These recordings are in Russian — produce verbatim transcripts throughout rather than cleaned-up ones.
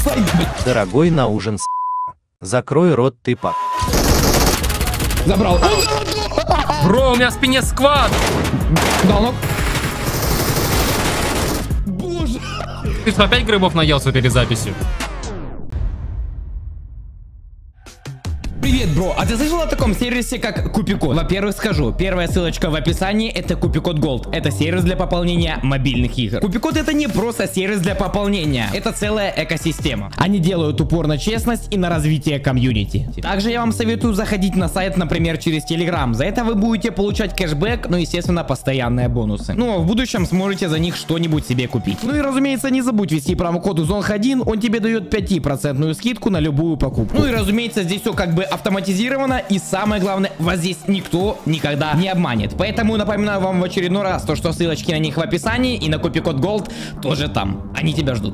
сайт. Дорогой на ужин, с***. Закрой рот, ты пап. Забрал. Бро, у меня в спине сквад. Дал ног. Боже. Ты что, опять грибов наелся перед записью? Привет, бро! А ты слышал о таком сервисе, как Купикод? Во-первых, скажу, первая ссылочка в описании — это Купикод Голд. Это сервис для пополнения мобильных игр. Купикод — это не просто сервис для пополнения, это целая экосистема. Они делают упор на честность и на развитие комьюнити. Также я вам советую заходить на сайт, например, через Telegram. За это вы будете получать кэшбэк, ну, естественно, постоянные бонусы. Ну, а в будущем сможете за них что-нибудь себе купить. Ну и, разумеется, не забудь ввести промокод узонг один, он тебе дает пять процентов скидку на любую покупку. Ну и, разумеется, здесь все как бы автоматизировано, и самое главное, вас здесь никто никогда не обманет. Поэтому напоминаю вам в очередной раз, то, что ссылочки на них в описании, и на Купикод Голд тоже там. Они тебя ждут.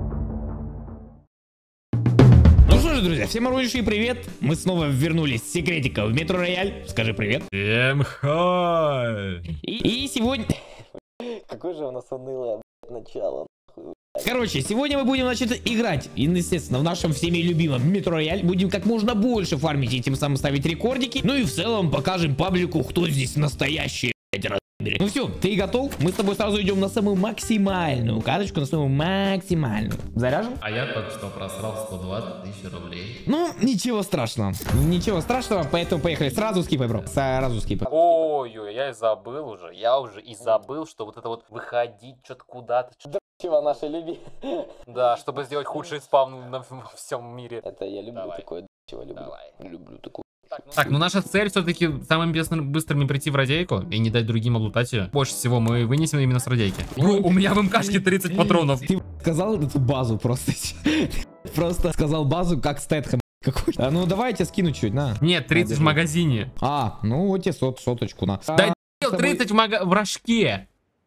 Ну что же, друзья, всем огромнейший привет. Мы снова вернулись с секретика в Метро Рояль. Скажи привет. Всем хай. И, и сегодня... Какое же у нас унылое начало. Короче, сегодня мы будем, значит, играть, и, естественно, в нашем всеми любимом Метро Рояль. Будем как можно больше фармить и тем самым ставить рекордики. Ну и в целом покажем паблику, кто здесь настоящий. Ну все, ты готов? Мы с тобой сразу идем на самую максимальную карточку, на самую максимальную. Заряжен? А я только что просрал сто двадцать тысяч рублей. Ну, ничего страшного. Ничего страшного, поэтому поехали. Сразу скипай, бро. Сразу скипай. Ой-ой, я и забыл уже. Я уже и забыл, что вот это вот выходить что-то куда-то. Чего нашей люби. Да, чтобы сделать худший спам на всем мире. Это я люблю. Давай. Такое, чего люблю. Давай. Люблю такое. Так, ну наша цель все-таки самым быстрыми прийти в радейку и не дать другим облутать ее. Больше всего мы вынесем именно с радейки. Бро, у меня в МКшке тридцать патронов. Ты сказал эту базу просто. Просто сказал базу как Стэтхэм какой. А, ну давайте скину чуть, на. Нет, тридцать в магазине. А, ну вот тебе сот, соточку, на. Да а, тридцать в, мага... в рожке.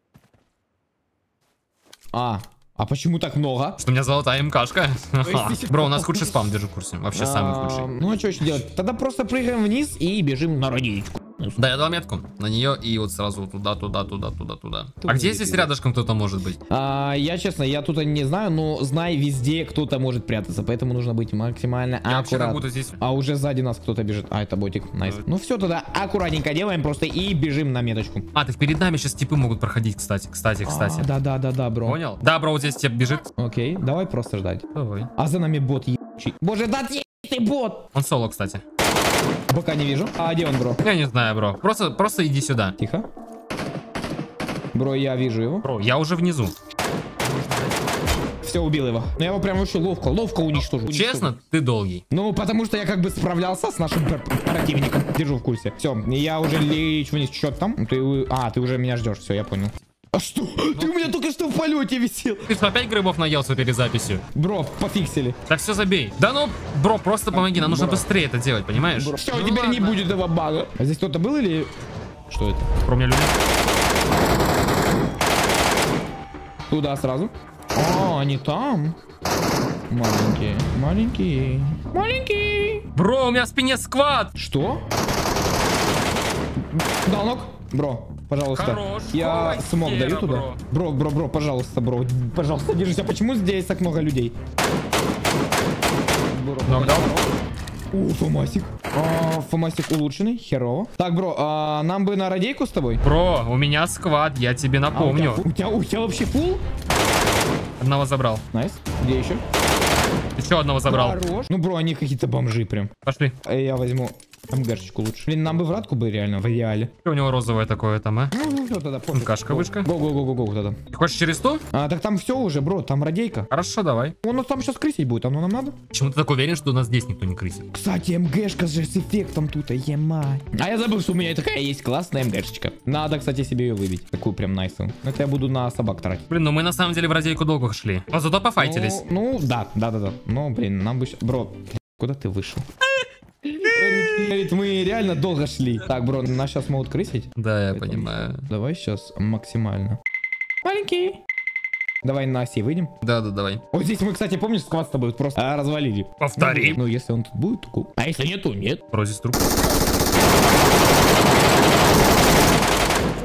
А, а почему так много? Что у меня золотая МКшка. Бро, у нас худший спам, держи в курсе. Вообще самый худший. Ну а что еще делать? Тогда просто прыгаем вниз и бежим на радейку. Да, я дал метку на нее и вот сразу туда, туда, туда, туда, туда. А где здесь рядышком кто-то может быть? А, я честно, я тут не знаю, но знай, везде кто-то может прятаться, поэтому нужно быть максимально аккуратным. Здесь... А уже сзади нас кто-то бежит. А, это ботик, найс. Ну все, тогда аккуратненько делаем просто и бежим на меточку. А, так перед нами сейчас типы могут проходить, кстати, кстати, кстати. Да, да, да, да, бро. Понял? Да, бро, вот здесь тебе бежит. Окей, давай просто ждать. Давай. А за нами бот ебучий. Боже, да ты бот! Он соло, кстати. Пока не вижу. А где он, бро? Я не знаю, бро. Просто, просто иди сюда. Тихо. Бро, я вижу его. Бро, я уже внизу. Все, убил его. Но я его прям вообще ловко, ловко уничтожил. Честно, ты долгий. Ну, потому что я как бы справлялся с нашим противником. Держу в курсе. Все, я уже лечу вниз. Что там? Ты... А, ты уже меня ждешь. Все, я понял. А что? Ну, ты у меня только что в полете висел. Ты что, опять грибов наелся перед записью? Бро, пофиксили. Так все, забей. Да ну, бро, просто помоги. Нам нужно бро. быстрее это делать, понимаешь? Бро. Все, ну, теперь ладно. не будет этого бага. А здесь кто-то был или... Что это? Про меня люди. Туда сразу. А, они там. Маленькие, маленькие, маленькие. Бро, у меня в спине сквад. Что? Дал ног? Бро, пожалуйста. Хорош. Я Ой, смог хера, даю туда. бро. бро, бро, бро, пожалуйста, бро. Пожалуйста, держись. А почему здесь так много людей? Нокдаун. У, фомасик. А, фомасик улучшенный, херово. Так, бро, а, нам бы на радейку с тобой? Бро, у меня сквад, я тебе напомню. А, у, тебя, у, тебя, у тебя вообще фул? Одного забрал. Найс. Где еще? Еще одного забрал. Хорош. Ну, бро, они какие-то бомжи прям. Пошли. Я возьму МГшечку лучше. Блин, нам бы в радку бы реально, в идеале. Что у него розовое такое там, а? Ну, ну, тогда пофиг. МКшка, вышка. Го-го-го-го-го тогда. Ты хочешь через ту? А, так там все уже, бро, там радейка. Хорошо, давай. Он нас там сейчас крысить будет, оно нам надо? Почему ты так уверен, что у нас здесь никто не крысит? Кстати, МГшка же с эффектом тут, ема. А я забыл, что у меня такая есть классная МГшечка. Надо, кстати, себе ее выбить. Такую прям найсовую. Это я буду на собак тратить. Блин, ну мы на самом деле в радейку долго шли. А зато пофайтились. Ну, ну да, да, да, да. Ну, блин, нам бы... Бро, куда ты вышел? Говорит, мы реально долго шли. Так, бро, нас сейчас могут крысить. Да, я Поэтому понимаю. Давай сейчас максимально. Маленький. Давай на оси выйдем. Да, да, давай. Вот здесь мы, кстати, помнишь, сквад с тобой просто а, развалили. Повтори. Ну, ну, если он тут будет, то cool. А если нету, нет. Розис труп.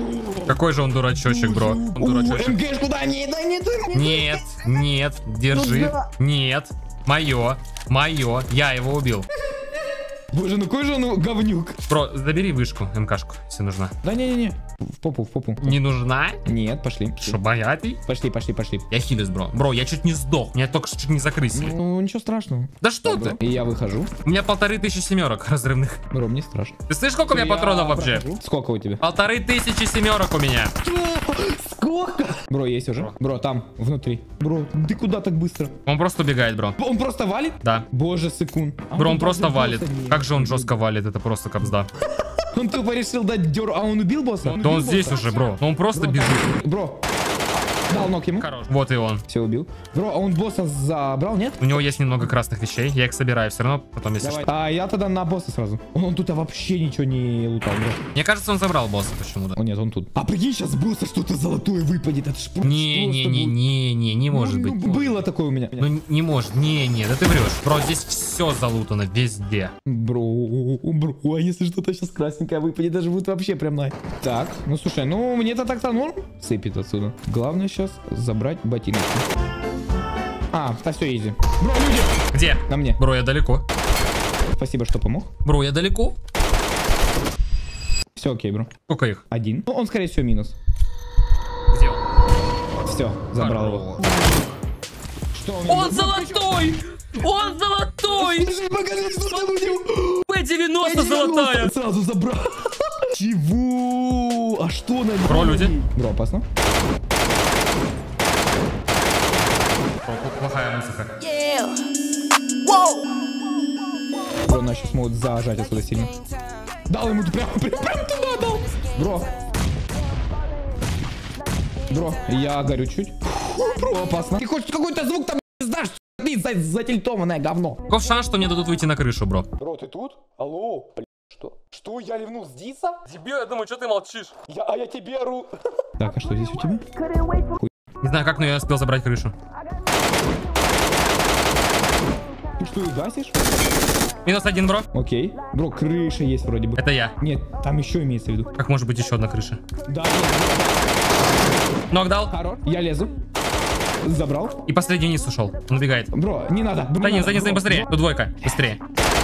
Какой же он дурачочек, бро. Он дурачочек. МГшку, да, не, да, не, Нет, нет, держи. Ну да. Нет, мое, мое. Я его убил. Боже, ну какой же он говнюк. Бро, забери вышку, МКшку, если нужна. Да не-не-не. В попу, в попу. Не нужна? Нет, пошли. Что, боятый? Пошли, пошли, пошли. Я хилюсь, бро. Бро, я чуть не сдох. Меня только что чуть не закрысили. Ну, ничего страшного. Да что ты? И я выхожу. У меня полторы тысячи семерок разрывных. Бро, мне страшно. Ты слышишь, сколько у меня патронов вообще? прохожу. Сколько у тебя? Полторы тысячи семерок у меня. Сколько? Бро, есть уже. Бро, там, внутри. Бро, ты куда так быстро? Он просто убегает, бро. Он просто валит? Да. Боже, секунд. А Бро, он тут просто даже валит. босса нет. Как же он жестко валит, это просто капсда. Он тупо решил дать дёру. А он убил босса? Да он здесь уже, бро. Но он просто бежит. Бро, дал ног ему. Хорош. Вот и он. Все, убил. Бро, а он босса забрал, нет? У него есть немного красных вещей. Я их собираю все равно, потом если Давай. что. А я тогда на босса сразу. Он, он тут вообще ничего не лутал, бро. Мне кажется, он забрал босса почему-то. О, нет, он тут. А прикинь, сейчас босса что-то золотое выпадет. Это ж просто будет. Не-не-не-не-не, не может Ну, быть. ну, было такое у меня. Ну не может, не-не, да ты врешь. Бро, здесь все залутано, везде. Бро, бро, а если что-то сейчас красненькое выпадет, даже будет вообще прям на... Так, ну слушай, ну мне-то так-то норм сыпет отсюда. Главное сейчас забрать ботиночки. А, да все, изи. Бро, люди! Где? На мне. Бро, я далеко. Спасибо, что помог. Бро, я далеко. Все окей, бро. Сколько их? Один. Ну, он, скорее всего, минус. Где он? Все, забрал его. Что у меня? Он золотой! Он золотой! Покажи, покажи, что там у него. Пэ девяносто золотая! Сразу забрал. Чего? А что на нем? Бро, люди. Бро, опасно. Плохая музыка. Бро, нас сейчас могут зажать отсюда сильно. Дал ему прям, прям, прям туда дал. Бро. Бро, я горю чуть. Фу, бро, опасно. Ты хочешь какой-то звук там издашь? Ты за затильтованное говно. Каков шанс, что мне дадут выйти на крышу, бро? Бро, ты тут? Алло? Бля, что? Что, я ливнул с Диса? Тебе, я думаю, что ты молчишь? Я, а я тебе ору. Так, а что здесь у тебя? Не знаю, как, но я успел забрать крышу. Ты что, и гасишь? Минус один, бро. Окей. Бро, крыша есть вроде бы. Это я. Нет, там еще имеется в виду. Как может быть еще одна крыша? Да, нет. Нок дал. Хорош. Я лезу. Забрал. И последний вниз ушел. Он убегает. Бро, не надо. Бро, За ним, надо, за ним, за ним, бро. быстрее. Тут двойка. Быстрее.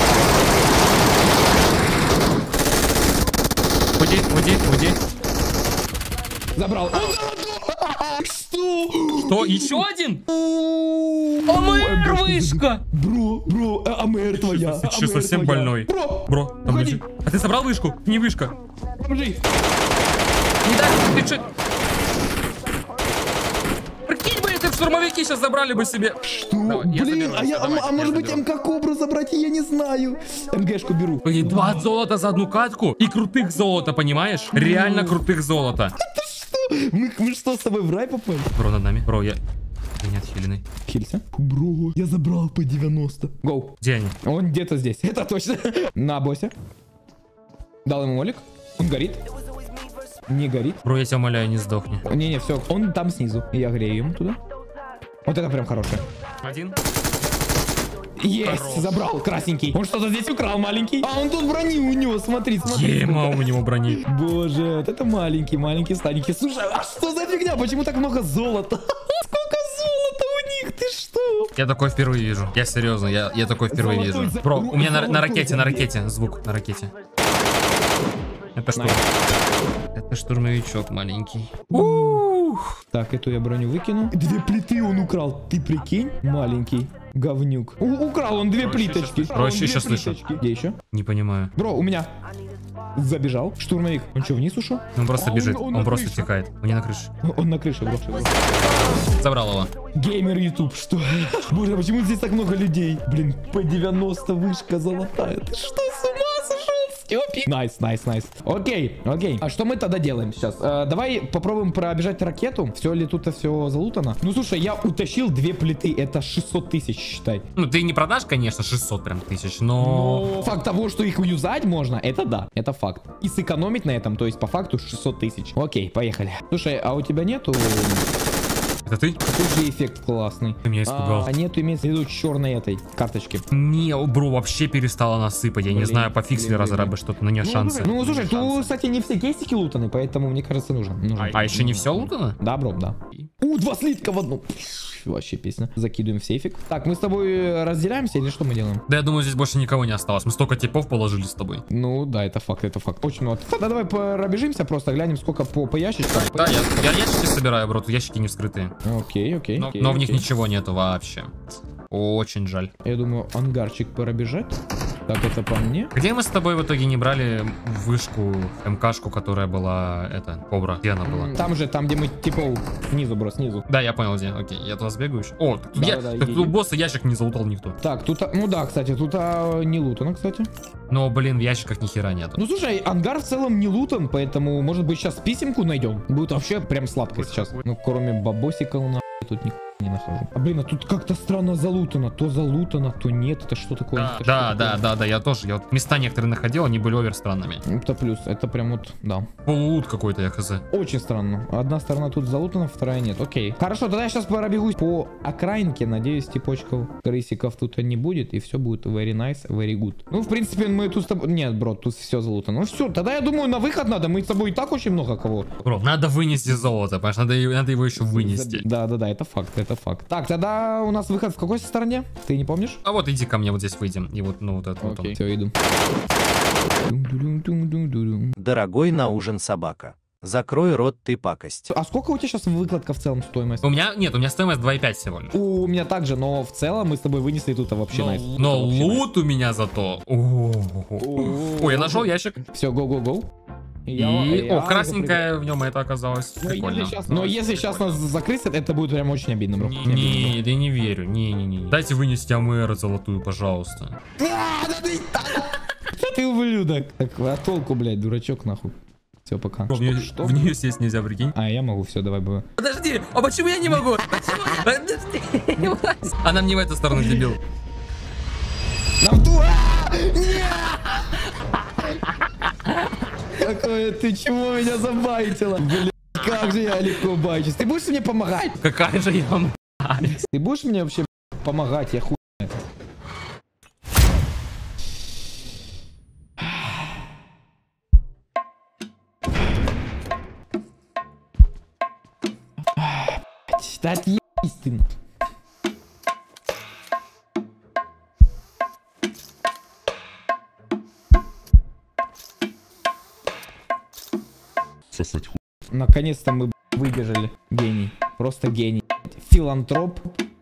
Уйди, уйди, уйди. Забрал. Что? Что? Еще один? АМР вышка! Бро, бро, а- АМР твоя. Ты че, АМР совсем твоя. больной? Бро, Бро, там уходи. люди. А ты собрал вышку? Не вышка. Поможи. Не дай, ты че? Прикинь бы, если бы штурмовики сейчас забрали бы себе. Что? Давай, я Блин, заберу, а, я, а, давайте, а я может быть заберу. МК Кобру забрать, я не знаю. МГшку беру. Блин, двадцать золота за одну катку и крутых золота, понимаешь? Реально крутых золота. Мы, мы что, с тобой в рай попали? Бро, над нами. Бро, я... Я не отхиленный. Хилься. Бро, я забрал по девяносто. Гоу. Где они? Он где-то здесь, это точно. На боссе. Дал ему молик. Он горит. Не горит. Бро, я тебя умоляю, не сдохни. Не-не, все, он там снизу. Я грею ему туда. Вот это прям хорошее. Один. Есть, Хорош. забрал, красненький. Он что-то здесь украл, маленький. А он тут брони у него, смотри, смотри. Ема сколько. у него брони. Боже, вот это маленький, маленький, старенький. Слушай, а что за фигня? Почему так много золота? Сколько золота у них, ты что? Я такой впервые вижу. Я серьезно, я, я такой впервые Золотой вижу. за- Бро, у меня на, на золотой ракете, на за- ракете. Звук на ракете. Это штурм. Это штурмовичок маленький. Ух. Так, эту я броню выкину. Две плиты он украл, ты прикинь? Маленький говнюк. У- украл он две Проще плиточки. щас- проще Он две щас слышу. плиточки. Где еще? Не понимаю. Бро, у меня. Забежал. Штурмовик. Он что, вниз ушел? Он просто А, бежит, он- он, он на просто крыше. утекает. Он не на крыше. Он на крыше, бро. Забрал его. Геймер YouTube, что? Боже, а почему здесь так много людей? Блин, по девяносто вышка золотая. Ты что, с ума сошел, Степик? Найс, найс, найс. Окей, окей. А что мы тогда делаем сейчас? Э, давай попробуем пробежать ракету. Все ли тут все залутано? Ну, слушай, я утащил две плиты. Это шестьсот тысяч, считай. Ну, ты не продашь, конечно, шестьсот прям тысяч, но... Но факт того, что их юзать можно, это да, это факт. И сэкономить на этом, то есть по факту шестьсот тысяч. Окей, поехали. Слушай, а у тебя нету Это ты? Тут же эффект классный. Ты меня испугал. А, нету, имеется в виду черной этой карточки. Не, бро, вообще перестала насыпать. Я Блин, не знаю, пофиксили блин, разрабы блин. что-то, но нет Ну, шанса. Ну, слушай, тут, кстати, не все кейсики лутаны, поэтому, мне кажется, нужно. нужно. А, а еще не все лутано? Да, бро, да. У, два слитка в одну. Вообще песня. Закидываем в сейфик. Так, мы с тобой разделяемся или что мы делаем? Да, я думаю, здесь больше никого не осталось. Мы столько типов положили с тобой. Ну, да, это факт, это факт. Очень много. Тогда давай пробежимся, просто глянем, сколько по, по ящичкам. Да, я, я ящики собираю, бро, тут ящики не вскрытые. Окей, окей. Но, окей, но в них окей. ничего нету вообще. Очень жаль. Я думаю, ангарчик пробежать. Так, это по мне. Где мы с тобой в итоге не брали вышку, МКшку, которая была, это, Кобра? Где она была? Там же, там, где мы, типа, снизу, бро, снизу. Да, я понял, где. Окей, я туда сбегаю еще. О, так, Да, я, да, да, так иди, у иди. босса ящик не залутал никто. Так, тут, а, ну да, кстати, тут а, не лутано, кстати. Но, блин, в ящиках ни хера нету. Ну, слушай, ангар в целом не лутан, поэтому, может быть, сейчас писемку найдем. Будет вообще прям сладко сейчас. Ну, кроме бабосика у нас тут ни не нахожу. А, блин, а тут как-то странно залутано. То залутано, то нет. Это что такое? Да, Это да, что да, такое? да, да, я тоже. Я вот места некоторые находил, они были овер странными. Это плюс, это прям вот, да. Полулут какой-то, я хз. Очень странно. Одна сторона тут залутана, вторая нет. Окей. Хорошо, тогда я сейчас пробегусь по окраинке. Надеюсь, типочков, крысиков тут не будет. И все будет very nice, very good. Ну, в принципе, мы тут с тобой... Нет, бро, тут все залутано. Ну все, тогда я думаю, на выход надо. Мы с тобой и так очень много кого. Бро, надо вынести золото, потому что надо, его- надо его еще вынести. Да, да, да, это факт, это факт. Так, тогда у нас выход в какой стороне? Ты не помнишь? А вот иди ко мне, вот здесь выйдем. И вот, ну, вот это вот. Окей, он. все, иду. Дум-дум-дум-дум-дум-дум. Дорогой на ужин собака. Закрой рот, ты пакость. А сколько у тебя сейчас выкладка в целом стоимость? У меня, нет, у меня стоимость два и пять всего лишь. У меня также, но в целом мы с тобой вынесли тут вообще Но, найс. но лут у меня зато. О, Ой, я нашел ящик. Все, go-go-go. И, о, красненькое в нем это оказалось. Прикольно. Но если сейчас нас закрысят, это будет прям очень обидно, бро. Не, не, я не верю. Не, не, не. Дайте вынести АМР золотую, пожалуйста. Ты ублюдок. Так, а толку, блядь, дурачок, нахуй. Все, пока. В нее, Что? в нее сесть нельзя, прикинь. А, я могу, все, давай, бывай. Подожди, а почему я не могу? Почему? Подожди. Она мне в эту сторону, дебил. Нам ту... А! Нет! Какое ты, чего меня забайтила? Блин, как же я легко бачусь. Ты будешь мне помогать? Какая же я вам. Ты будешь мне вообще помогать? Я хуй. Да отъебись ты. Наконец-то мы выбежали. Гений. Просто гений. Филантроп.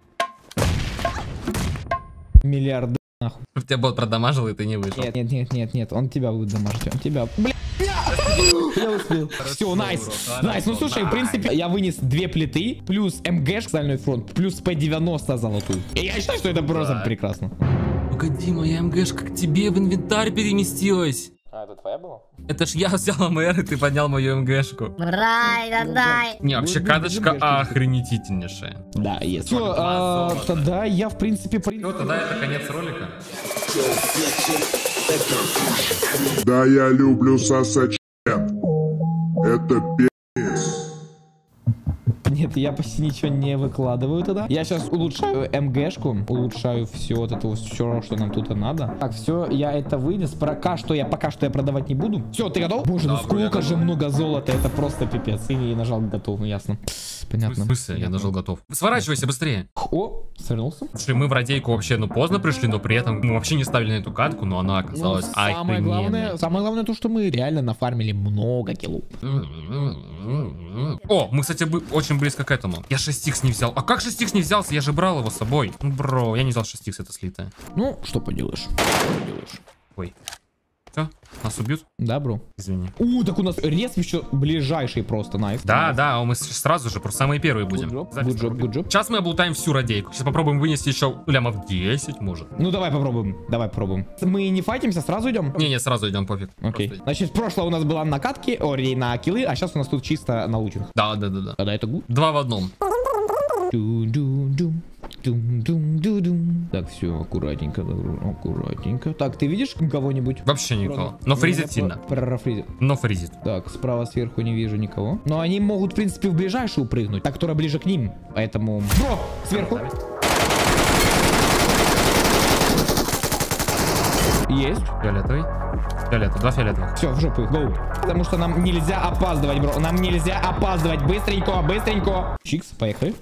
Миллиарды. Нахуй. Чтобы тебя бот продамажил, и ты не вышел. Нет, нет, нет, нет, нет. Он тебя будет дамажить. Он тебя. Блин. Я успел. Все, найс. Найс. Ну слушай, в принципе, я вынес две плиты, плюс МГш, стальной фронт, плюс П девяносто золотую. И я считаю, что это просто прекрасно. Погоди, моя МГшка к тебе в инвентарь переместилась. А, это твоя была? Это ж я взял АМР, и ты поднял мою МГшку. Рай, да дай. Не, вообще Будет карточка МГшка. охренительнейшая. Да, есть. Все, тогда я, в принципе, при... Ну, тогда это конец ролика. Да, я люблю сосать. Это пи***ц. Нет, я почти ничего не выкладываю тогда. Я сейчас улучшаю МГшку, улучшаю все вот это вот, все, что нам тут надо. Так, все, я это вынес. Пока что я пока что я продавать не буду. Все, ты готов? Боже, ну сколько же много золота, это просто пипец. И нажал готов, ну ясно. Понятно. В смысле? Я нажал готов. Сворачивайся быстрее. О, свернулся. Слушай, мы в радейку вообще, ну, поздно пришли, но при этом мы вообще не ставили на эту катку, но она оказалась Ну, самое главное, охрененной. самое главное то, что мы реально нафармили много килл. О, мы, кстати, бы- очень близко к этому. Я шесть икс не взял. А как шесть икс не взялся? Я же брал его с собой. Ну, бро, я не взял шесть икс, это слитое. Ну, что поделаешь? Что поделаешь? Ой. Все, нас убьют? Да, бро. Извини. У, так у нас рез еще ближайший просто, найс. Да, да, мы с- сразу же, просто самые первые будем. Good job, Запись good job, рубим. good job. Сейчас мы облутаем всю радейку. Сейчас попробуем вынести еще лямов десять, может. Ну, давай попробуем, давай попробуем. Мы не файтимся, сразу идем? Не-не, сразу идем, пофиг. Окей. Просто- Значит, прошлое у нас было на катке, ори на киллы, а сейчас у нас тут чисто на лутинг. Да, да, да, да. Тогда это гуд. Два в одном. Ду-ду-ду. Дум-дум-ду-дум. Так, все, аккуратненько, аккуратненько. Так, ты видишь кого-нибудь? Вообще никого. Но фризит сильно. Профризит. Но фризит. Так, справа сверху не вижу никого. Но они могут, в принципе, в ближайшую прыгнуть. Так, которая ближе к ним. Поэтому... Бро! Сверху. Есть. Фиолетовый. Фиолетовый. Два фиолетовых. Все, в жопу их. Гоу. Потому что нам нельзя опаздывать, бро. Нам нельзя опаздывать. Быстренько, быстренько. Чикс, поехали.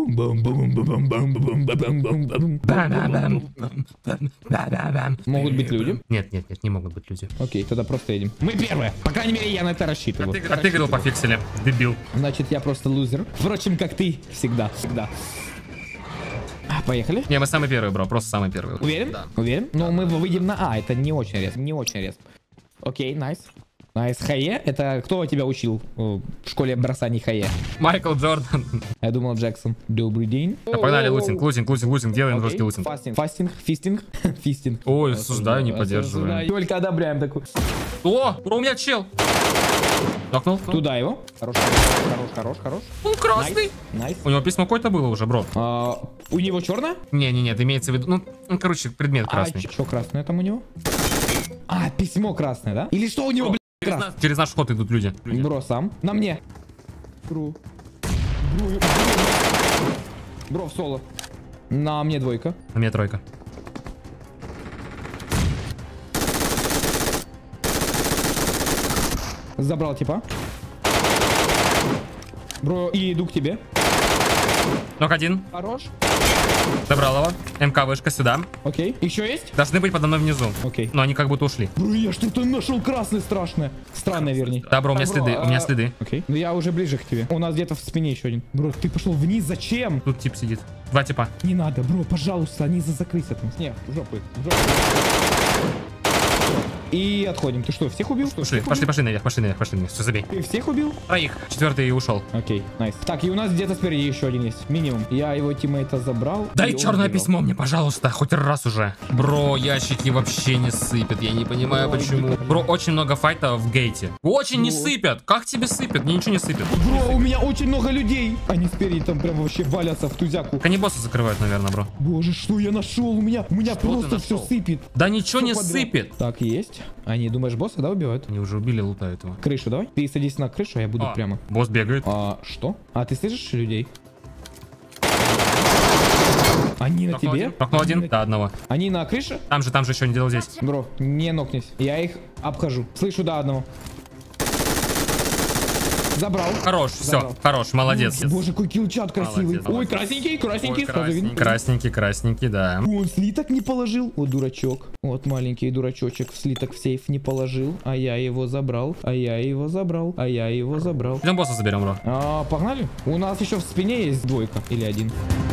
Могут быть люди? Нет, нет, нет, не могут быть люди. Окей, тогда просто едем. Мы первые. По крайней мере, я на это рассчитываю. А ты говорил по фикселе, дебил. Значит, я просто лузер. Впрочем, как ты. Всегда. Всегда. Поехали. Не, мы самые первые, бро, просто самые первые. Уверен? Да. Уверен? Но мы выйдем на А, это не очень резко, не очень резко. Окей, найс. Найс, хае, это кто тебя учил в школе бросаний хае? Майкл Джордан. Я думал Джексон. Добрый день. Да, погнали, лутинг, лутинг, лутинг, лутинг, делаем жесткий лутинг. Фастинг, фастинг, фистинг, фистинг. Ой, осуждаю, не поддерживаю. Только одобряем такой. О, бро, у меня чел. Нокнул. Туда его. Хорош, хорош, хорош, хорош. Он красный. Найс. У него письмо какое-то было уже, бро. А, у него черное? Не, не, нет, имеется в виду, ну, ну, короче, предмет красный. А что красное там у него? А, письмо красное, да? Или что у него, блядь, Через, красное? наш, через наш ход идут люди. люди. Бро, сам. На мне. Бро. Бро, бро. Бро, в соло. На мне двойка. На мне тройка. Забрал типа. Бро, и иду к тебе. Нок один. Хорош. Забрал его. МК вышка сюда. Окей. Еще есть? Должны быть подо мной внизу. Окей. Но они как будто ушли. Бро, я что-то нашел красное страшное. Странное, вернее. Да, бро, у меня Так, следы, бро, у меня а, следы. Окей. Ну я уже ближе к тебе. У нас где-то в спине еще один. Бро, ты пошел вниз, зачем? Тут тип сидит. Два типа. Не надо, бро, пожалуйста, они за закрыться там. Снег, в жопу, в жопу. И отходим. Ты что, всех убил? Что, Пошли, всех пошли, убил? пошли наверх, пошли наверх, пошли наверх. Все, забей. Ты всех убил? Троих. Четвертый и ушел. Окей, найс. Так, и у нас где-то спереди еще один есть. Минимум. Я его тиммейта забрал. Дай и он черное убежал. письмо мне, пожалуйста, хоть раз уже. Бро, ящики вообще не сыпят, я не понимаю Ой, почему. блин. Бро, очень много файтов в гейте. Очень не Вот. сыпят. Как тебе сыпят? Мне ничего не сыпет. Бро, у меня очень много людей. Они спереди там прям вообще валятся в тузяку. Каннибосы закрывают, наверное, бро. Боже, что я нашел? У меня, у меня Что ты просто все нашел? сыпет. Да ничего Всё не подряд. сыпет. Так, есть. Они, думаешь, босса, да, убивают? Они уже убили, лутают его. Крышу давай. Ты садись на крышу, а я буду А, прямо. Босс бегает. А, что? А, ты слышишь людей? Они на Нокнул тебе? один. Нокнул Они один? на- Да, одного. Они на крыше? Там же, там же еще не делал здесь. Бро, не нокнись. Я их обхожу. Слышу, да, одного. Забрал. Хорош, все, Забрал. хорош, молодец. Боже, какой килчат красивый. Молодец, Ой, молодец. красненький, красненький. Ой, сразу видно. красненький, красненький, красненький, да. Он слиток не положил. Вот дурачок. Вот маленький дурачочек слиток в сейф не положил. А я его забрал. А я его забрал. А я его забрал. Идем босса заберем, бро. А, погнали. У нас еще в спине есть двойка. Или один.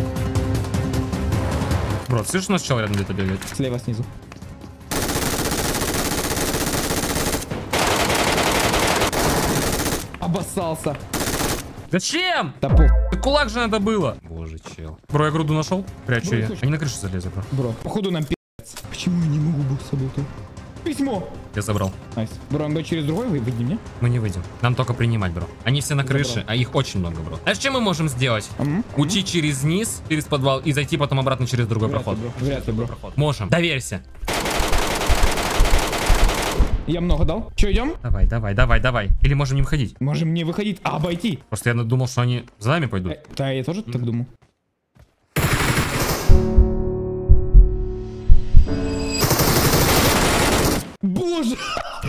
Бро, ты слышишь, у нас чел рядом где-то бегает? Слева снизу. Обоссался. Зачем? Да пох. Да кулак же надо было. Боже, чел. Бро, я груду нашел. Прячу Бро, ее. слушай. Они на крышу залезли, бро. Бро, походу нам пи***ц. Почему я не могу босса бутать? Письмо. Я забрал. Найс. Бро, мы через другой вы- выйдем, не? Мы не выйдем. Нам только принимать, бро. Они все на крыше, Забрал. а их очень много, бро. Знаешь, что мы можем сделать? М? Уйти через низ, через подвал и зайти потом обратно через другой Вряд ли, проход. бро. Вряд ли, бро. Можем. Доверься. Я много дал. Че, идем? Давай, давай, давай, давай. Или можем не выходить. Можем не выходить, а обойти. Просто я думал, что они за нами пойдут. Э, Да, я тоже так думал. Боже!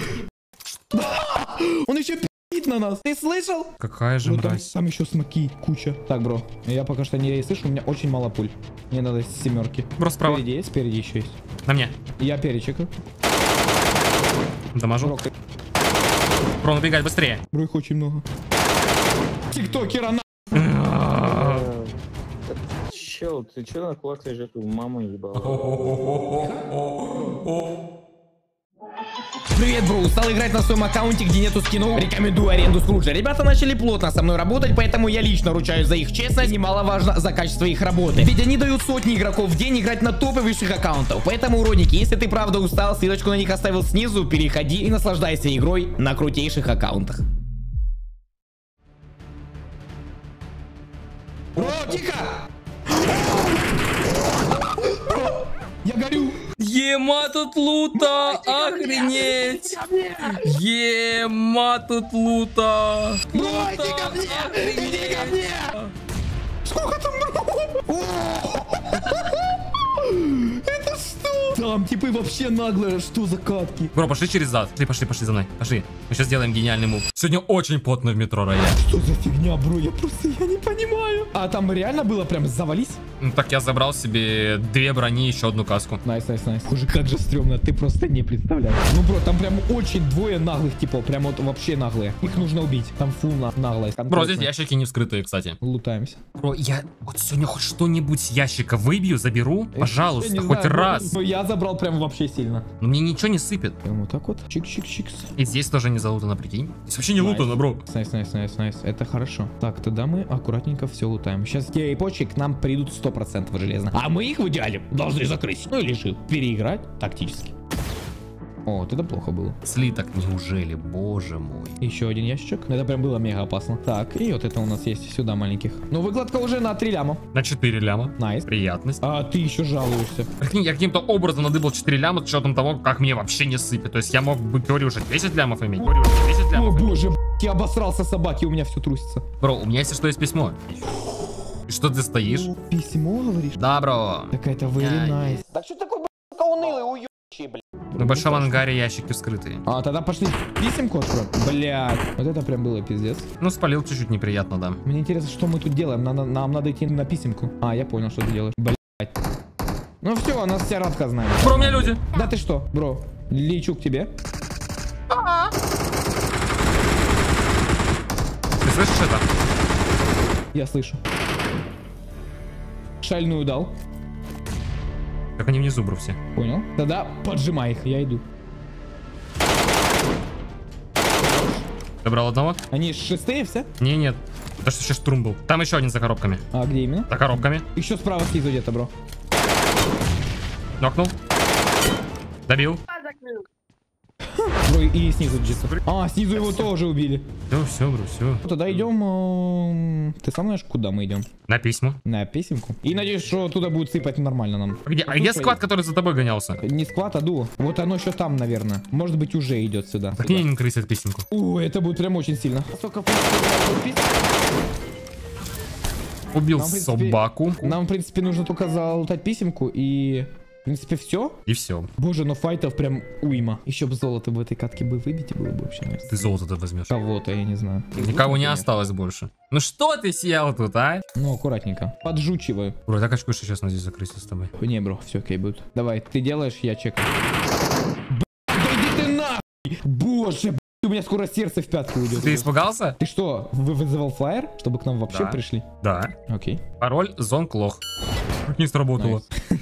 Он еще пи***ит на нас. Ты слышал? Какая же Ну, там, мразь. там еще смоки куча. Так, бро, я пока что не слышу, у меня очень мало пуль. Мне надо с семерки. Бро, справа. Спереди есть, спереди еще есть. На мне. Я перечекаю. Дамажу. Бро, ты- Бро, набегать быстрее. бро, их очень много. Тиктокера на... Чел, ты че на кулак лежит? Мама ебала. Привет, бро, устал играть на своем аккаунте, где нету скинов? Рекомендую аренду Скруджа. Ребята начали плотно со мной работать, поэтому я лично ручаюсь за их честность. Немаловажно за качество их работы. Ведь они дают сотни игроков в день играть на топы высших аккаунтов. Поэтому, уродники, если ты правда устал, ссылочку на них оставил снизу, переходи и наслаждайся игрой на крутейших аккаунтах. Бро, тихо! Ема тут лута, охренеть. Ема тут лута. Иди ко мне, иди ко мне. Сколько там? Это что? Там типы вообще наглые, что за катки? Бро, пошли через зад. Пошли, пошли, пошли за мной. Пошли. Мы сейчас сделаем гениальный мув. Сегодня очень потно в метро, Рояль. Что за фигня, бро? Я просто, я не понимаю. А там реально было прям завались? Ну так я забрал себе две брони и еще одну каску. Найс, найс, найс. Боже, как же стрёмно, ты просто не представляешь. Ну, бро, там прям очень двое наглых типов, прям вот вообще наглые. Их нужно убить. Там фул на наглость. Бро, здесь ящики не вскрытые, кстати. Лутаемся. Бро, я вот сегодня хоть что-нибудь с ящика выбью, заберу, пожалуйста, Я не хоть знаю, раз. Но я забрал прям вообще сильно. Но мне ничего не сыпет. Прям вот так вот. Чик-чик-чикс. И здесь тоже не залутано, прикинь. Здесь вообще не Найс. лутано, бро. Найс, найс, найс, найс. Это хорошо. Так, тогда мы аккуратненько все лутаем. Сейчас те эпочки к нам придут сто процентов железно. А мы их в идеале должны закрыть. Ну или же переиграть тактически. О, вот это плохо было. Слиток, неужели, боже мой. Еще один ящичек. Это прям было мега опасно. Так, и вот это у нас есть сюда маленьких. Ну, выкладка уже на три ляма. На четыре ляма. Найс. Приятность. А ты еще жалуешься. Прикинь, я каким-то образом надыбал четыре ляма с учетом того, как мне вообще не сыпет. То есть я мог бы теорию уже десять лямов иметь. Теорию уже десять О лямов иметь. боже, б***ь, я обосрался собаки, у меня все трусится. Бро, у меня если что есть письмо. И что ты стоишь? О, письмо, говоришь? Да, бро. Какая-то very nice. Да что такой, блядь, унылый, уёбищий, блядь. На большом ангаре ящики вскрытые. А, тогда пошли писемку откроем. Блядь, вот это прям было пиздец. Ну, спалил чуть-чуть неприятно, да. Мне интересно, что мы тут делаем. Надо, нам надо идти на писемку. А, я понял, что ты делаешь. Блядь. Ну все, нас вся Радка знает. Бро, у меня люди. Да ты что, бро? Лечу к тебе. Ты слышишь это? Я слышу. Шальную дал. Как они внизу, бро, все. Понял. Тогда поджимай их, я иду. Добрал одного? Они шестые все? Не, нет. Это что сейчас штурм был. Там еще один за коробками. А где именно? За коробками. Еще справа снизу где-то, бро. Нокнул. Добил. Бро, и снизу где-то. А, снизу его тоже убили. Все, все, бро, все. Ну, тогда идем. эм, Ты сам знаешь, куда мы идем? На письма. На писемку. И надеюсь, что туда будет сыпать нормально нам. Где? А где сквад, который за тобой гонялся? Не сквад, а дуо. Вот оно еще там, наверное. Может быть, уже идет сюда. Так не, не крысит писемку. У, это будет прям очень сильно. Сколько Убил Нам, в принципе, собаку. Нам, в принципе, нужно только залутать писемку и... В принципе, все. И все. Боже, но файтов прям уйма. Еще бы золото в этой катке бы выбить, и было бы вообще nice. Ты золото-то возьмешь. Кого-то, я не знаю. Никого не осталось больше. Ну что ты съел тут, а? Ну, аккуратненько. Поджучиваю. Бро, так очкуешь, сейчас надеюсь закрыться с тобой. Не, бро, все окей будет. Давай, ты делаешь, я чекаю. Б***ь, да иди ты нахуй! Боже, б***ь, у меня скоро сердце в пятку уйдет. Ты испугался? Ты что, вы вызывал флайер, чтобы к нам вообще Да. пришли? Да. Окей. Пароль зонг лох. Не сработало.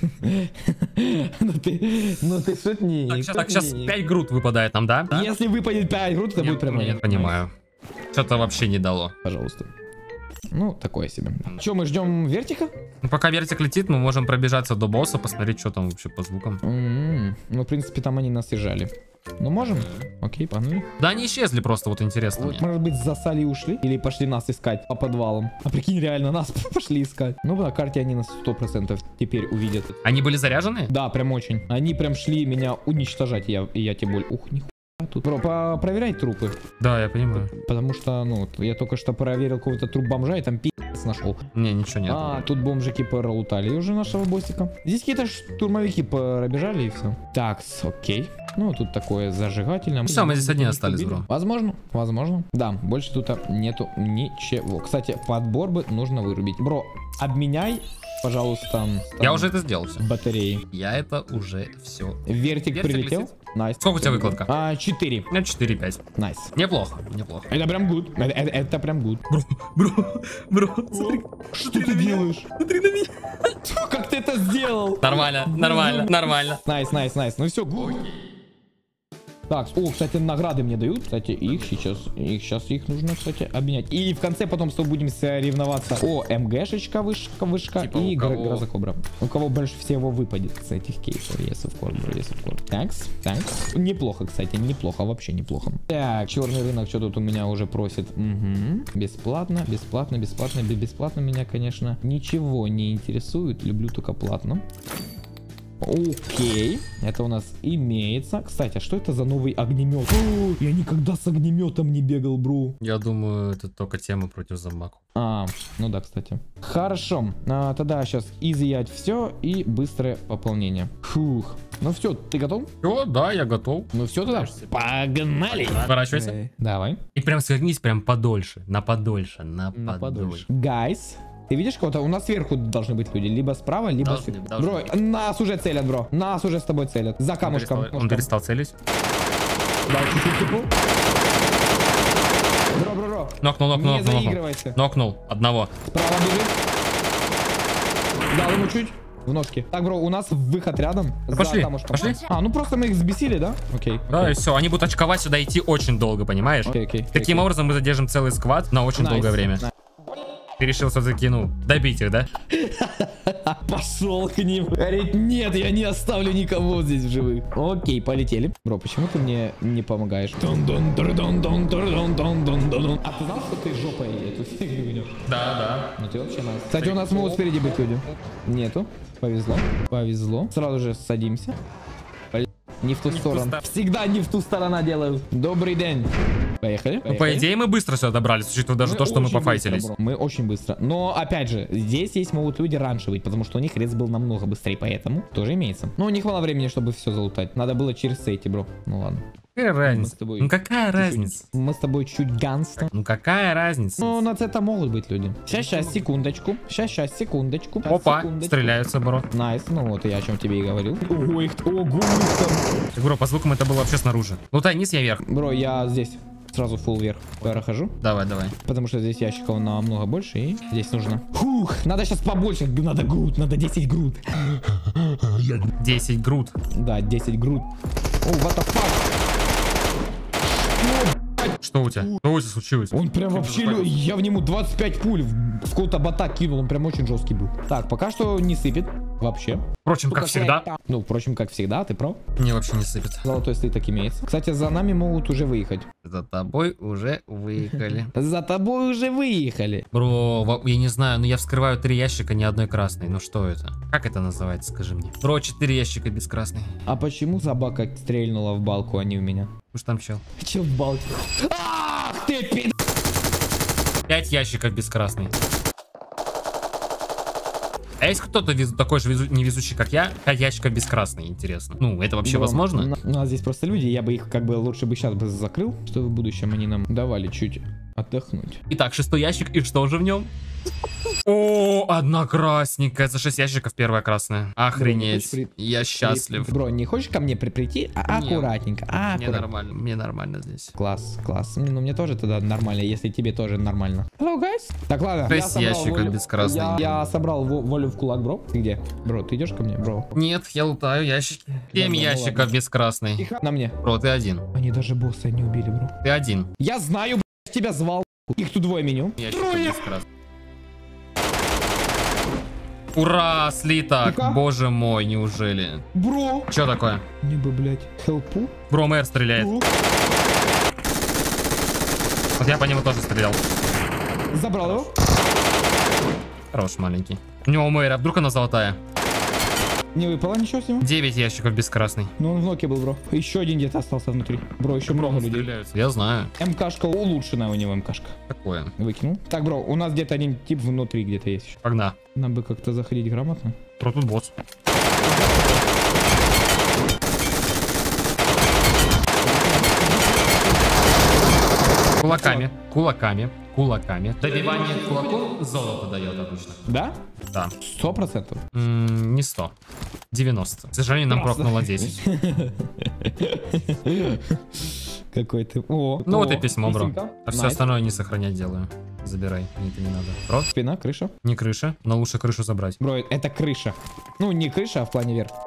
Ну ты, ну ты шутник. Так, сейчас, так, сейчас шутник. пять груд выпадает нам, да? Да? Если выпадет пять груд, это Я- будет прям... я не понимаю. Что-то вообще не дало. Пожалуйста. Ну, такое себе. Че, мы ждем вертика? Ну, пока вертик летит, мы можем пробежаться до босса, посмотреть, что там вообще по звукам. М-м-м. Ну, в принципе, там они нас и жали. Ну, можем? Окей, погнали. Да они исчезли просто, вот интересно Вот, мне. может быть, засали и ушли? Или пошли нас искать по подвалам? А прикинь, реально, нас пошли искать. Ну, на карте они нас сто процентов теперь увидят. Они были заряжены? Да, прям очень. Они прям шли меня уничтожать, и я, и я тем более... Ух, нихуя тут. Бро, по- проверяй трупы. Да, я понимаю. Потому что, ну, я только что проверил какой-то труп бомжа, и там пи***ц нашел. Не, ничего нет. А, тут бомжики пролутали уже нашего боссика. Здесь какие-то штурмовики пробежали и все. Так, окей. Ну, тут такое зажигательное. Ну всё, мы здесь одни Их остались, убили. бро. Возможно, возможно. Да, больше тут нету ничего. Кстати, подбор бы нужно вырубить. Бро, обменяй, пожалуйста, там, Я уже это сделал все. батареи. Я это уже все. Вертик, Вертик прилетел. летит. Найс. Сколько у тебя выкладка? А, четыре. У меня четыре пять. Найс. Неплохо, неплохо. Это прям гуд. Это, это- это прям гуд. Бро, бро, смотри. Что ты делаешь? Смотри на меня. Как ты это сделал? Нормально, нормально, нормально. Найс, найс, найс. Ну все, гуд. Так, о, кстати, награды мне дают. Кстати, их сейчас, их сейчас их нужно, кстати, обменять. И в конце потом с тобой будем соревноваться. О, МГшечка, вышка, вышка Типа и у гро- кого? грозокобра. У кого больше всего выпадет с этих кейсов. Yes, of course, bro, yes, of course. Такс, такс. Неплохо, кстати, неплохо, вообще неплохо. Так, черный рынок, что тут у меня уже просит? Угу. Бесплатно, бесплатно, бесплатно, бесплатно меня, конечно, ничего не интересует. Люблю только платно. Окей. Это у нас имеется. Кстати, а что это за новый огнемет? О, я никогда с огнеметом не бегал, бро. Я думаю, это только тема против зомбаков. А, ну да, кстати. Хорошо. А, тогда сейчас изъять все и быстрое пополнение. Фух. Ну все, ты готов? Все, да, я готов. Ну все тогда. Погнали. Поворачивайся. Давай. И прям согнись прям подольше. На подольше. На, На подольше. Гайс. Ты видишь кого-то? У нас сверху должны быть люди. Либо справа, либо Должны, сверху. должны. Бро, нас уже целят, бро. Нас уже с тобой целят. За камушком. Он перестал, он перестал целить. Да, чуть-чуть типу. Бро, бро, бро. Нокнул, нокнул, Не нокнул. заигрывайся. Нокнул. Одного. Справа бежит. Дал ему чуть. В ножки. Так, бро, у нас выход рядом. Да за пошли, камушком. пошли. А, ну просто мы их взбесили, да? Окей. Да, окей. и все. Они будут очковать сюда идти очень долго, понимаешь? Окей, окей. Таким окей. образом мы задержим целый сквад на очень Найс, долгое время. найс. Ты решил все-таки, ну, добить их, да? Пошел к ним. Говорит, нет, я не оставлю никого здесь в живых. Окей, полетели. Бро, почему ты мне не помогаешь? А ты знал, что ты жопой эту фигню гнешь? Да, да. Ну ты вообще нас. Кстати, у нас могут спереди быть люди. Нету. Повезло. Повезло. Сразу же садимся. Блин, не в ту Не в ту сторону. сторону. Всегда не в ту сторону делаю. Добрый день. Поехали. Ну, по идее, мы быстро сюда добрались, учитывая даже то, что мы очень пофайтились. быстро, бро. Мы очень быстро. Но, опять же, здесь есть могут люди раньше быть, потому что у них рез был намного быстрее, поэтому тоже имеется. Но у них мало времени, чтобы все залутать. Надо было через сейти, бро. Ну ладно. Какая Мы с разница? тобой Ну какая чуть-чуть- разница? Мы с тобой чуть ганста. Ну какая разница? Ну, на это могут быть люди. Сейчас, сейчас, секундочку. Сейчас, сейчас, секундочку. Щас, Опа, секундочку. стреляются, бро. Найс, ну вот я о чем тебе и говорил. Ого, их, ого, их там. Бро, по звукам это было вообще снаружи. Лутай низ, я вверх. Бро, я здесь сразу фулл вверх прохожу. Давай, давай. Потому что здесь ящиков намного больше, и здесь нужно. Фух, надо сейчас побольше, надо груд, надо десять груд. десять груд. Да, десять груд. О, what the fuck? Что у тебя? Что у тебя случилось? Он прям вообще, лё- я в нему двадцать пять пуль в, в какого-то бота кинул, он прям очень жесткий был. Так, пока что не сыпет вообще. Впрочем, как всегда. Ну, впрочем, как всегда, ты прав. Мне вообще не сыпет. Золотой слиток имеется. Кстати, за нами могут уже выехать. За тобой уже выехали. За тобой уже выехали. Бро, во- я не знаю, но я вскрываю три ящика, ни одной красной. Ну что это? Как это называется, скажи мне? Бро, четыре ящика без красной. А почему собака стрельнула в балку, а не в меня? Уж там чел. Че в балке? Ах ты пи***! Пять ящиков без красной. А есть кто-то везу- такой же везу- невезучий, как я? Пять ящиков без красной, интересно. Ну, это вообще Бро, возможно? на- У нас здесь просто люди, я бы их как бы лучше бы сейчас бы закрыл, чтобы в будущем они нам давали чуть отдохнуть. Итак, шестой ящик, и что же в нем? О, одна красненькая. За шесть ящиков первая красная. Охренеть. Бро, не хочешь Я счастлив. Бро, не хочешь ко мне при- прийти? А, Не, аккуратненько. А, Мне аккурат- нормально, мне нормально здесь. Класс, класс. Ну, мне тоже тогда нормально, если тебе тоже нормально. Hello, guys. Так, ладно. Шесть я собрал ящиков волю- без красной. Я, я собрал во- волю в кулак, бро. Ты где? Бро, ты идешь ко мне, бро? Нет, я лутаю ящики. Семь ну ящиков ладно. без красной. Тихо. На мне. Бро, ты один. Они даже босса не убили, бро. Ты один. Я знаю, блядь, тебя звал. Их тут двое меню. Ящиков без красной. Ура, слиток. Ну-ка. Боже мой, неужели? Бро. Что такое? Мне бы, блядь, хелпу. Бро, мэр стреляет. Бро. Вот я по нему тоже стрелял. Забрал его. Хорош, маленький. У него мэра, вдруг она золотая. Не выпало ничего с него. девять ящиков без красной. Ну, он в ноке был, бро. Еще один где-то остался внутри. Бро, еще много людей. Стреляются. Я знаю. МКшка улучшенная у него МКшка. Такое. Выкинул. Так, бро, у нас где-то один тип внутри где-то есть еще. Погнали. Нам бы как-то заходить грамотно. Про тут босс. Кулаками, кулаками, кулаками. Добивание кулаком золото дает обычно. Да? Да. Сто процентов. М, не сто. девяносто. К сожалению, нам Красный. прокнуло десять. Какой ты. О, Ну вот о, и письмо, бро. писемка. А все Найс. остальное не сохранять делаю. Забирай, мне это не надо. Бро, Спина, крыша. не крыша, но лучше крышу забрать. Бро, это крыша. Ну, не крыша, а в плане верх.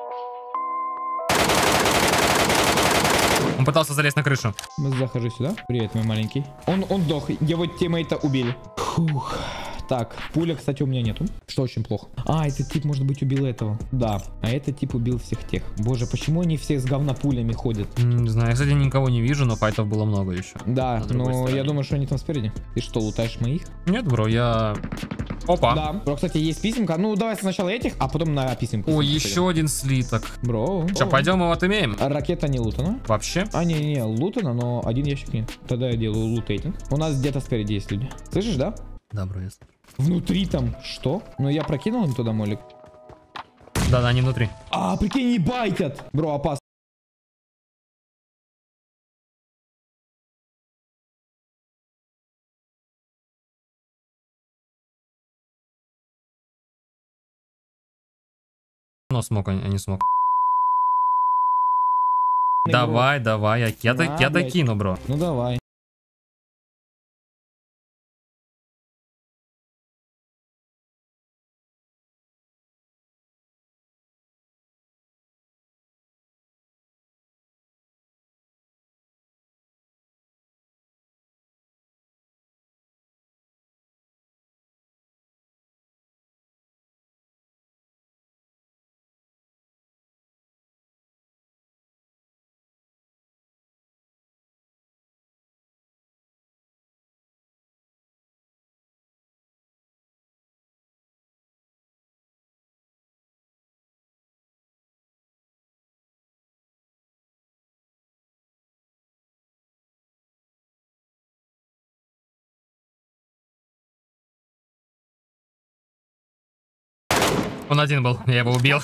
Он пытался залезть на крышу. Захожу сюда. Привет, мой маленький. Он, он дох. Его тиммейта убили. Фух. Так, пуля, кстати, у меня нету. Что очень плохо. А, этот тип, может быть, убил этого. Да. А этот тип убил всех тех. Боже, почему они все с говнопулями ходят? М, Не знаю, я, кстати, никого не вижу, но файтов было много еще. Да, На другой но стороне. я думаю, что они там спереди. Ты что, лутаешь моих? Нет, бро, я Опа. Да. Бро, кстати, есть писемка. Ну, давай сначала этих, а потом на писемку. О, еще один слиток. Бро. Че, пойдем, мы вот имеем? Ракета не лутана. Вообще? А, не-не, лутана, но один ящик нет. Тогда я делаю лутейтинг. У нас где-то спереди есть люди. Слышишь, да? Да, бро, есть. Внутри там что? Ну, я прокинул им туда молик. Да-да, они внутри. А, прикинь, не байтят. Бро, опасно. Но смог, а не смог. Давай, давай, я, я, На, я блядь. докину, бро. Ну, давай. Он один был, я его убил.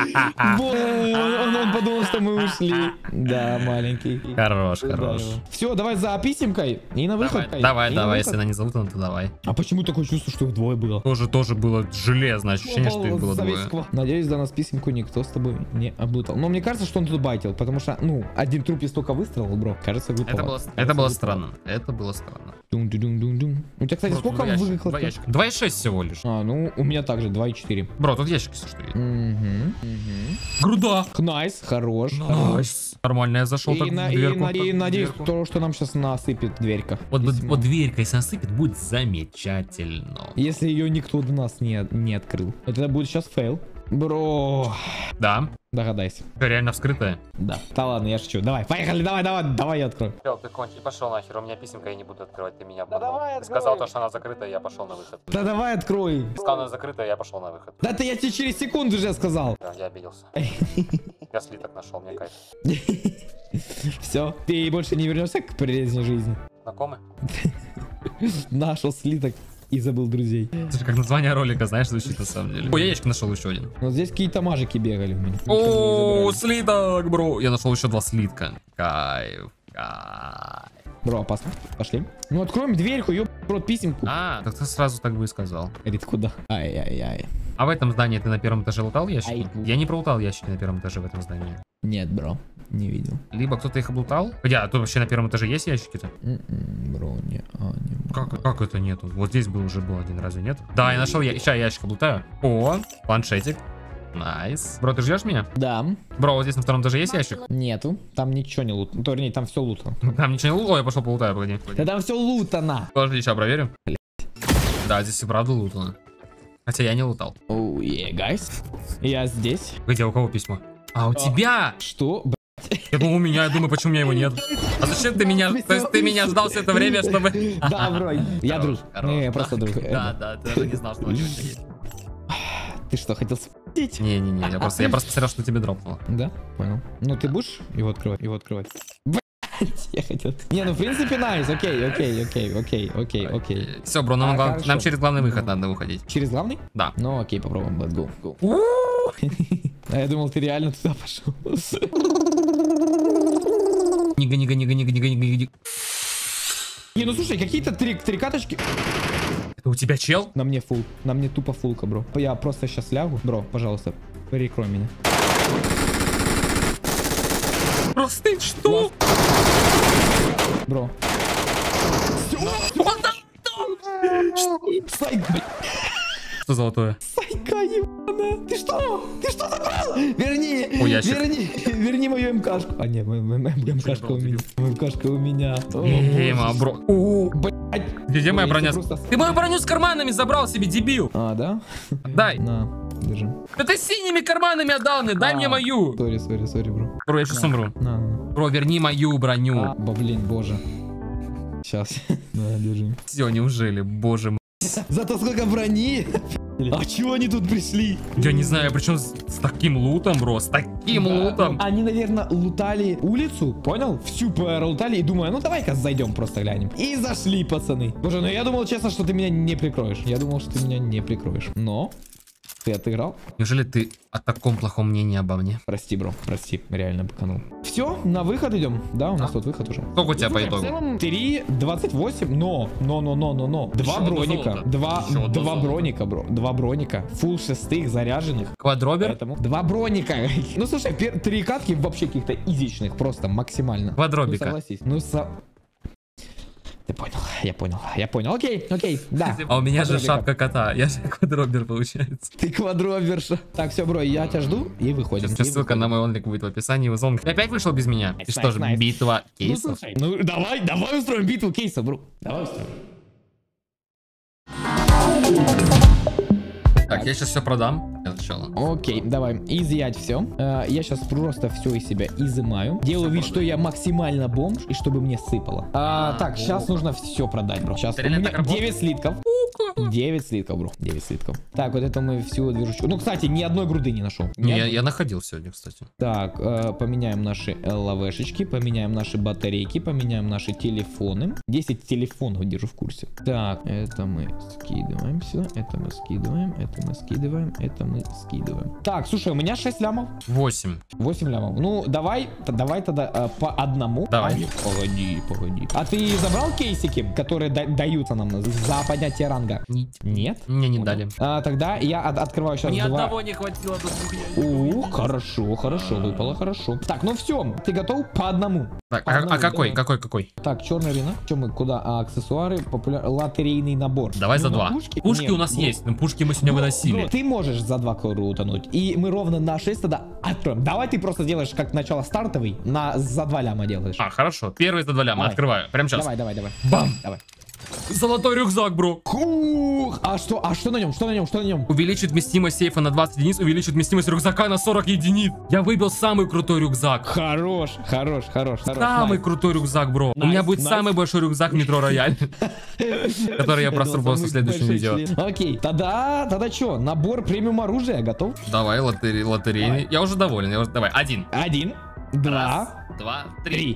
Он, он подумал, что мы ушли. Да, маленький. Хорош, хорош. Все, давай за писемкой и на выход. Давай, давай, давай, если она не залутана, то давай. А почему такое чувство, что их двое было? Тоже, тоже было железное ощущение, что их было двое. Надеюсь, за нас писемку никто с тобой не облутал. Но мне кажется, что он тут байтил, потому что, ну, один труп и столько выстрелов, бро. Кажется, глупо. Это было, это было странно. Это было странно. Дум-дум-дум-дум. У тебя, кстати, сколько выклад? два и шесть всего лишь. А, ну, у меня также два и четыре. Бро, тут ящик, если что, есть. Угу. Груда. Найс, хорош. Найс. Нормально, я зашел так И, в на, и, дверку. на- и надеюсь, то, что нам сейчас насыпет дверька. Вот, вот, Письмо. вот дверька, если насыпет, будет замечательно. Если ее никто до нас не, не открыл. Это будет сейчас фейл. Бро. Да, Догадайся. это реально вскрытая. Да. Да ладно, я шучу. Давай, поехали, давай, давай, давай я открою. Чел, ты кончи, пошел нахер, у меня писемка, я не буду открывать, ты меня обманул. давай, Ты сказал открой. то, что она закрыта, я пошел на выход. Да давай открой. Ты сказал, она закрыта, я пошел на выход. Да это я тебе через секунду же сказал. Да, я обиделся. Я слиток нашел, мне кайф. Все, ты больше не вернешься к прежней жизни. Знакомы? Нашел слиток и забыл друзей. Слушай, как название ролика, знаешь, звучит на самом деле. Ой, я ящик нашел еще один. Вот здесь какие-то мажики бегали у меня. О, слиток, бро. Я нашел еще два слитка. Кайф, кайф. Бро, опасно. Пошли. Ну откроем дверьку, ёб рот, писемку. А, так ты сразу так бы и сказал. Говорит, куда? Ай-яй-яй. А в этом здании ты на первом этаже лутал ящики? Ай. Я не пролутал ящики на первом этаже в этом здании. Нет, бро, не видел. Либо кто-то их облутал. Хотя, а тут вообще на первом этаже есть ящики-то? М-м, бро, не, а, не. Как, как это нету? Вот здесь был уже был один, разве нет? Да, я нашел, я, сейчас ящик облутаю. О, планшетик. Найс. Бро, ты ждешь меня? Да. Бро, вот здесь на втором этаже есть ящик? Нету. Там ничего не лутано. Ну, вернее, там все лутано. Там ничего не лутал, я пошел полутаю, погоди. Да там все лутано. Подожди, сейчас проверю. Да, здесь и правда лутано. Хотя я не лутал. Оу, е, гайс. Я здесь. Где, у кого письмо? А, у тебя! Что? Б- Я думал, у меня, я думаю, почему у меня его нет. А зачем ты меня, то есть ты меня ждал все это время, чтобы... Да, бро. Я друг. Хорош. Не, я просто друг. Да, да, ты даже не знал, что у тебя есть. Ты что, хотел спить? Не-не-не, я просто, я просто посмотрел, что тебе дропнуло. Да, понял. Ну ты будешь его открывать? Его открывать. Блять, я хотел. Не, ну в принципе найс, окей, окей, окей, окей, окей, окей. Все, бро, нам, А, глав- хорошо. нам через главный выход надо выходить. Через главный? Да. Ну окей, попробуем. Let's go. go. А я думал, ты реально туда пошел. Нига, нига, нига, нига, нига, нига, нига. Не, ну слушай, какие-то три, три каточки. Это у тебя чел? На мне фул. На мне тупо фулка, бро. Я просто сейчас лягу. Бро, пожалуйста, перекрой меня. Просто ты что? Бро. Сайк, блядь. Что золотое? Сайка ебаная. Ты что? Ты что забрал? Верни, О, ящик. верни, верни мою МКшку. А, нет, МКшка у меня. МКшка у меня. О, Ема, боже. бро. О, Блядь. где моя Ой, броня? если просто- Ты мою броню с карманами забрал себе, дебил. А, да? Дай. На, держи. Да ты синими карманами отдал мне, дай А. мне мою. Сори, сори, сори, бро. Бро, я сейчас умру. На, на. Бро, верни мою броню. А, ба, блин, боже. Сейчас. На, держи. Все, неужели, боже мой. Зато сколько брони. А чего они тут пришли? Я не знаю, причем с, с таким лутом, бро, с таким лутом. Они, наверное, лутали улицу, понял? Всю пролутали и думаю, ну давай-ка зайдем, просто глянем. И зашли, пацаны. Боже, ну я думал, честно, что ты меня не прикроешь. Я думал, что ты меня не прикроешь. Но ты отыграл. Неужели ты о таком плохом мнении обо мне? Прости, бро, прости, реально быканул. Все, на выход идем. Да, у нас А? тут выход уже. Сколько у тебя по Слушай, итогу? В целом три двадцать восемь, но, но, но, но, но, но. Два одно броника, золото. два, Еще одно два золото. броника, бро, два броника. Фулл шестых заряженных. Квадробер? Поэтому два броника. Ну слушай, пер- три катки вообще каких-то изичных, просто максимально. Ну, Квадробика. согласись. Ну со... Ты понял, я понял, я понял. Окей, окей, да. А у меня же Квадробика. шапка кота. Я же квадробер, получается. Ты квадроберша. Так, все, бро, я тебя жду и выходим. Сейчас И ссылка выходим. на мой онлик будет в описании. в зон. Ты опять вышел без меня? И Nice, что же, nice, nice. битва Ну, кейсов? слушай, ну давай, давай устроим битву кейсов, бро. Давай устроим. Так, я сейчас все продам. Для начала. Окей, давай, изъять все. Я сейчас просто все из себя изымаю. Делаю вид, что я максимально бомж, и чтобы мне сыпало. А, так, сейчас нужно все продать, бро. Сейчас у Реально меня так работает? девять слитков. девять слитков, бро. девять слитков. Так, вот это мы всю движущую. Ну, кстати, ни одной груды не нашел. Ни Не, я, одной. я находил сегодня, кстати. Так, э, поменяем наши ЛВшечки, поменяем наши батарейки, поменяем наши телефоны. десять телефонов, держу в курсе. Так, это мы скидываем сюда, это мы скидываем, это мы скидываем, это мы скидываем. Так, слушай, у меня шесть лямов. восемь. восемь лямов. Ну, давай, т- давай тогда э, по одному. Давай. А, нет, погоди, погоди. А ты забрал кейсики, которые да- даются нам за поднятие ранга? Нет. Нет? Мне не дали. А, тогда я от- открываю сейчас два... не хватило до двух. Ух, хорошо, хорошо, выпало хорошо. Так, ну все, ты готов по одному? Так, По а, одному, а какой, давай. какой, какой? Так, черный рынок. Чем мы куда? А, аксессуары, популяр... лотерейный набор. Давай Ну, за на два. Пушки, Пушки Нет, у нас бро. есть, но пушки мы сегодня Бро, выносили. бро, ты можешь за два крутануть. И мы ровно на шесть тогда откроем. Давай ты просто делаешь как начало стартовый, на за два ляма делаешь. А, хорошо. Первый за два ляма. Давай. Открываю. Прям сейчас. Давай, давай, давай. Бам! Давай. Золотой рюкзак, бро. Хух! А что, а что на нем? Что на нем? Что на нем? Увеличит вместимость сейфа на двадцать единиц, увеличит вместимость рюкзака на сорок единиц. Я выбил самый крутой рюкзак. Хорош, хорош, хорош, хорош. Самый Найс. крутой рюкзак, бро. У Найс, меня будет найс. самый большой рюкзак Метро Рояль. Который я Это просру самый в следующем большой видео. член. Окей, тогда, тогда что? Набор премиум оружия готов? Давай, лотери- лотерейный. Я уже доволен. я уже- Давай, один. Один, два, Раз, два, три. три.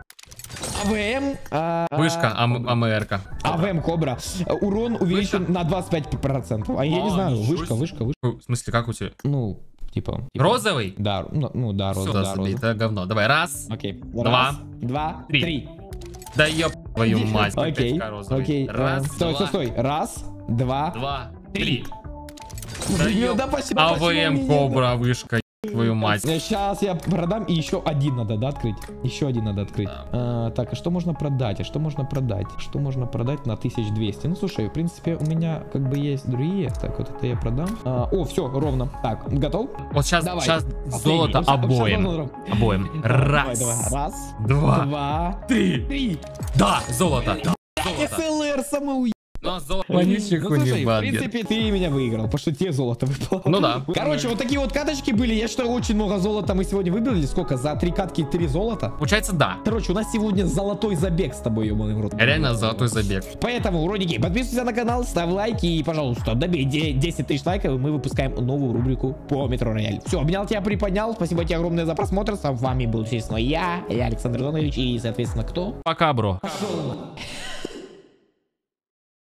АВМ. а, Вышка, а, ам- АМРка. АВМ Кобра. Урон увеличен на двадцать пять процентов. А я не А, знаю, ничего вышка, себе. вышка, вышка. В смысле, как у тебя? Ну, типа. типа- Розовый? Да, ну, ну да, роза, Сюда да, забей, роза. это говно. Давай, раз. Окей. Два. Раз, два, Три. три. Да ёб твою мать. Окей, опять розовый. окей. Раз, э, Стой, два, стой, стой. Раз, два, два, три. три. Ну, Да ёб- да почему- почему АВМ мне Кобра, вышка, ёб твою мать. Сейчас я продам и еще один надо, да, открыть? Еще один надо открыть. Да. А, так, а что можно продать? А что можно продать? Что можно продать на тысячу двести? Ну, слушай, в принципе, у меня как бы есть другие. Так, вот это я продам. А, о, все, ровно. Так, готов? Вот сейчас, Давай. сейчас Последний. золото Вот щас- вот щас обоим. можно- Обоим. Давай, Раз, давай. Раз, два, два, три. три. Да, золото. Золото. СЛР самоуеб. Ну, золото. Ну, Вонючий слушай, в хунибангер. принципе, ты меня выиграл, потому что тебе золото выпало. Ну да. Короче, вот такие вот каточки были. Я считаю, очень много золота мы сегодня выбрали. Сколько? За три катки три золота. Получается, да. Короче, у нас сегодня золотой забег с тобой, ебаный в рот. Реально золотой забег. Поэтому, уродники, подписывайся на канал, ставь лайки и, пожалуйста, добей де- десять тысяч лайков, и мы выпускаем новую рубрику по Метро Рояль. Все, обнял тебя, приподнял. Спасибо тебе огромное за просмотр. С вами был, естественно, я, я Александр Донович, и, соответственно, кто? Пока, бро. Пошел.